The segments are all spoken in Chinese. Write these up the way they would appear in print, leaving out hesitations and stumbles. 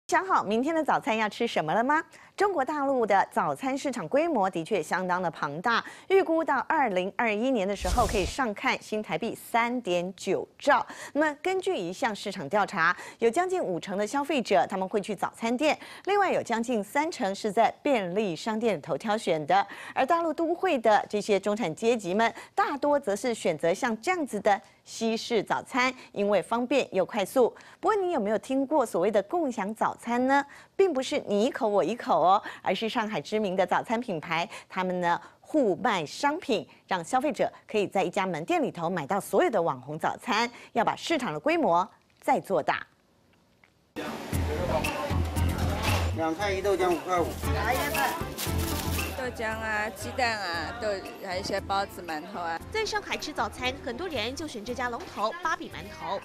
想好明天的早餐要吃什么了吗？中国大陆的早餐市场规模的确相当的庞大，预估到2021年的时候可以上看新台币3.9兆。那么根据一项市场调查，有将近50%的消费者他们会去早餐店，另外有将近30%是在便利商店里头挑选的。而大陆都会的这些中产阶级们，大多则是选择像这样子的西式早餐，因为方便又快速。不过你有没有听过所谓的共享早餐呢？并不是你一口我一口哦，而是上海知名的早餐品牌，他们呢互卖商品，让消费者可以在一家门店里头买到所有的网红早餐，要把市场的规模再做大。 2块1豆浆5块5。 哪一份？豆浆啊，鸡蛋啊，还有一些包子、馒头啊。 在上海吃早餐，很多人就选这家龙头芭比馒头。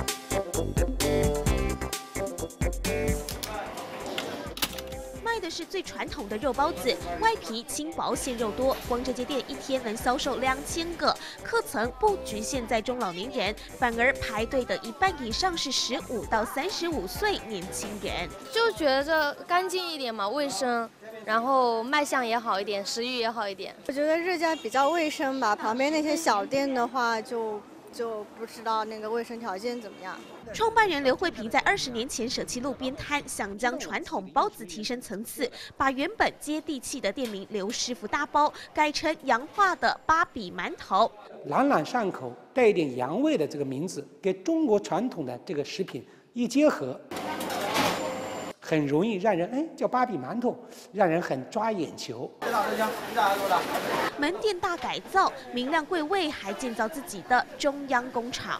卖的是最传统的肉包子，外皮轻薄，馅肉多。光这间店一天能销售2000个，客层不局限在中老年人，反而排队的一半以上是15到35岁年轻人。 就觉得这干净一点嘛，卫生，然后卖相也好一点，食欲也好一点。 我觉得这家比较卫生吧，旁边那些小店的话就不知道那个卫生条件怎么样。 创办人刘慧萍在20年前舍弃路边摊，想将传统包子提升层次，把原本接地气的店名刘师傅大包改成洋化的芭比馒头， 朗朗上口，带一点洋味的这个名字，跟中国传统的这个食品一结合，很容易让人叫芭比馒头，让人很抓眼球。 门店大改造，明亮柜位还建造自己的中央工厂。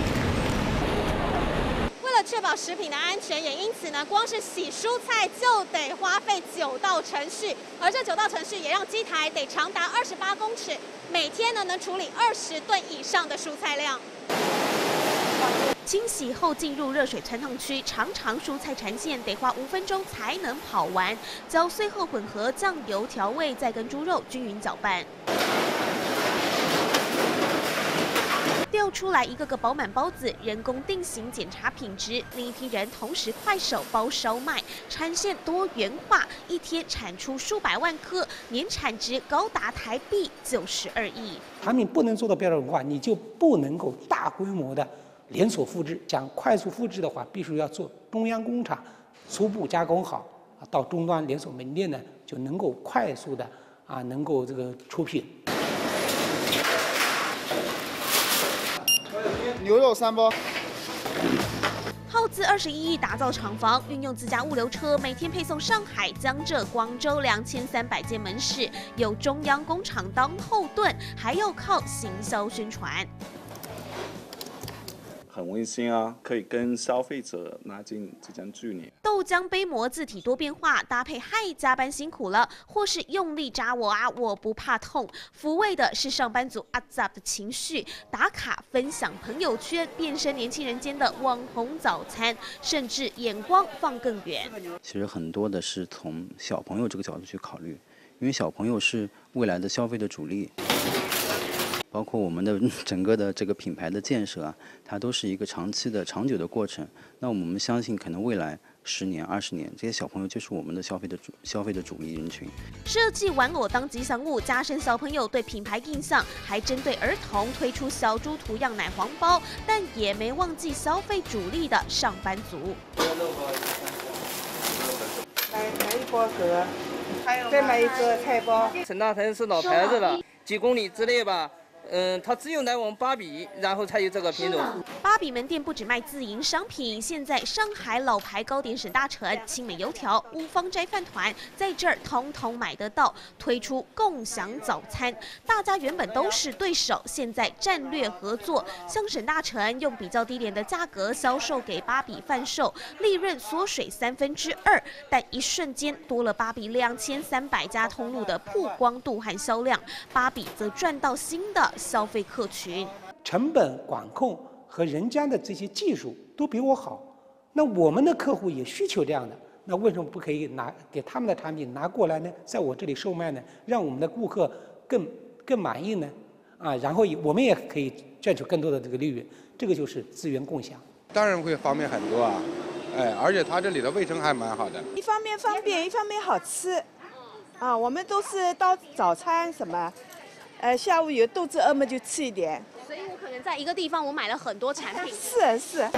为了确保食品的安全，也因此呢，光是洗蔬菜就得花费9道程序，而这9道程序也让机台得长达28公尺，每天呢能处理20吨以上的蔬菜量。 清洗后进入热水汆烫区，长蔬菜缠线得花5分钟才能跑完。搅碎后混合酱油调味，再跟猪肉均匀搅拌。调出来一个个饱满包子，人工定型检查品质。另一批人同时快手包烧麦，产线多元化，一天产出数百万颗，年产值高达台币92亿。 产品不能做到标准化，你就不能够大规模的连锁复制。想快速复制的话，必须要做中央工厂，初步加工好，到终端连锁门店呢就能够快速的能够这个出品。 牛肉3包。 耗资21亿打造厂房，运用自家物流车，每天配送上海、江浙、广州2300间门市，有中央工厂当后盾，还要靠行销宣传。 很温馨啊，可以跟消费者拉近这种距离。 豆浆杯膜字体多变化，搭配嗨加班辛苦了，或是用力扎我啊，我不怕痛，抚慰的是上班族阿杂的情绪。打卡分享朋友圈，变身年轻人间的网红早餐，甚至眼光放更远。 其实很多的是从小朋友这个角度去考虑，因为小朋友是未来的消费的主力。包括我们的整个的这个品牌的建设它都是一个长期的、长久的过程。那我们相信，可能未来10年、20年，这些小朋友就是我们的消费的主力人群。 设计玩偶当吉祥物，加深小朋友对品牌印象，还针对儿童推出小猪图样奶黄包，但也没忘记消费主力的上班族。 买一包盒，再买一个菜包。 沈大成是老牌子了，几公里之内吧。它只有来往芭比，然后才有这个品种。 芭比门店不只卖自营商品，现在上海老牌糕点沈大成、青美油条、五芳斋饭团在这儿统统买得到，推出共享早餐。大家原本都是对手，现在战略合作，像沈大成用比较低廉的价格销售给芭比贩售，利润缩水2/3，但一瞬间多了芭比2300家通路的曝光度和销量，芭比则赚到新的消费客群， 成本管控和人家的这些技术都比我好，那我们的客户也需求这样的，那为什么不可以给他们的产品拿过来呢？在我这里售卖呢，让我们的顾客更满意呢？然后我们也可以赚取更多的这个利润，这个就是资源共享。 当然会方便很多啊， 而且它这里的卫生还蛮好的。 一方面方便，一方面好吃。啊，我们都是到早餐什么，下午有肚子饿嘛就吃一点。 所以我可能在一个地方我买了很多产品。 是。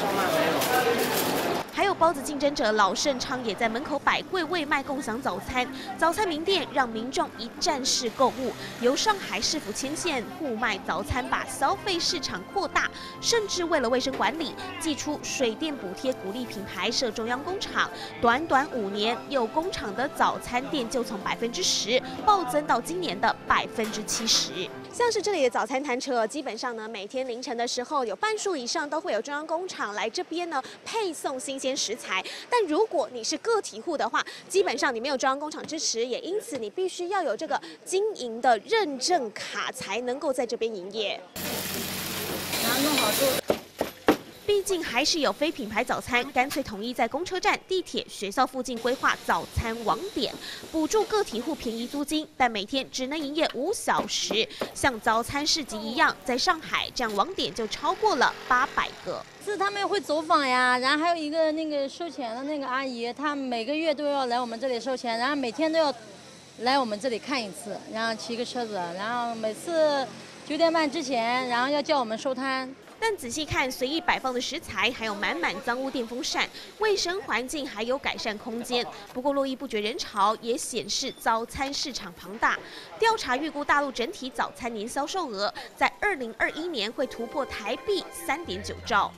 还有包子竞争者老盛昌也在门口摆柜位卖共享早餐，早餐名店让民众一站式购物。由上海市府牵线互卖早餐，把消费市场扩大，甚至为了卫生管理，祭出水电补贴，鼓励品牌设中央工厂。短短5年，有工厂的早餐店就从10%暴增到今年的70%。 像是这里的早餐摊车，基本上呢，每天凌晨的时候，有半数以上都会有中央工厂来这边呢配送新鲜食材。但如果你是个体户的话，基本上你没有中央工厂支持，也因此你必须要有这个经营的认证卡才能够在这边营业。 弄好做。 毕竟还是有非品牌早餐，干脆统一在公车站、地铁、学校附近规划早餐网点，补助个体户便宜租金，但每天只能营业5小时。像早餐市集一样，在上海这样网点就超过了800个。 是他们会走访呀，然后还有一个那个收钱的那个阿姨，她每个月都要来我们这里收钱，然后每天都要来我们这里看一次，然后骑个车子，然后每次9点半之前，然后要叫我们收摊。 但仔细看，随意摆放的食材，还有满满脏污电风扇，卫生环境还有改善空间。不过络绎不绝人潮也显示早餐市场庞大。调查预估，大陆整体早餐年销售额在2021年会突破台币3.9兆。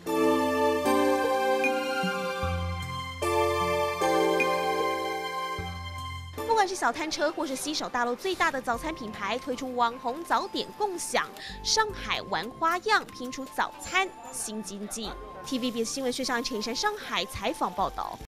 不管是小摊车，或是携手大陆最大的早餐品牌，推出网红早点共享，上海玩花样，拼出早餐新经济。TVBS 新闻薛尚陈以山上海采访报道。